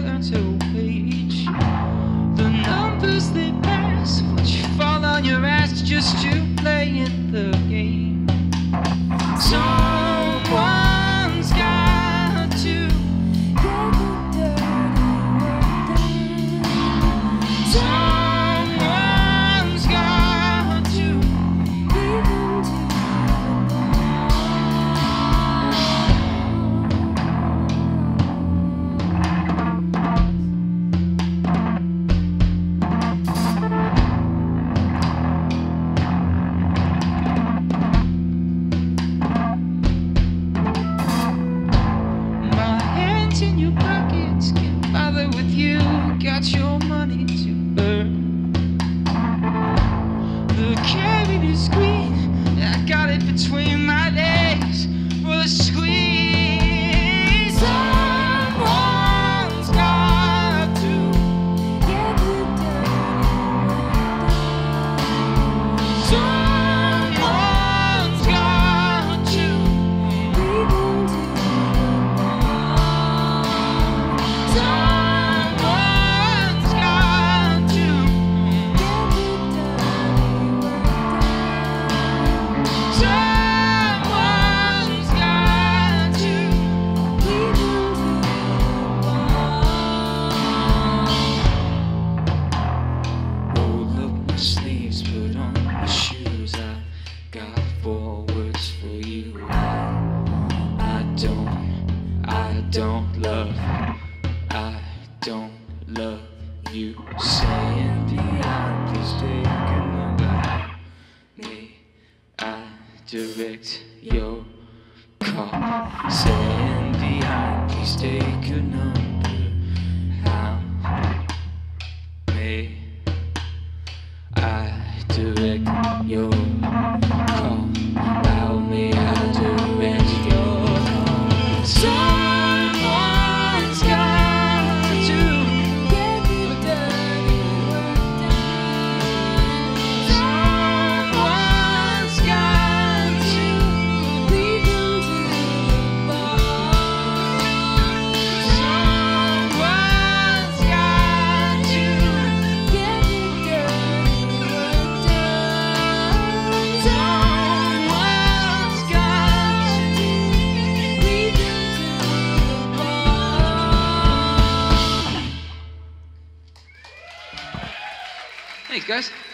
color to a page. The numbers they pass, watch you fall on your ass just to play in the game. Someone's got to get the dirty work done. Someone's got to leave them to in your pockets, can't bother with you, got your money to burn. The carrot is green, I got it between my legs for the squeeze. Someone's got to get the dirty work done. Someone's got to leave them to Someone's got to get the dirty work done. Someone's got to leave them to the bone. Roll up my sleeves, put on my shoes. I got 4 words for you. I don't love you. Saying behind, please take a number. May I direct your call? Saying behind, please take a number. How may I direct your call? How may I direct your call? Someone's got to get the dirty work done. Someone's got to lead them to the bone. Someone's got to get the dirty work done. Someone's got to lead them to the bone. Thanks, guys.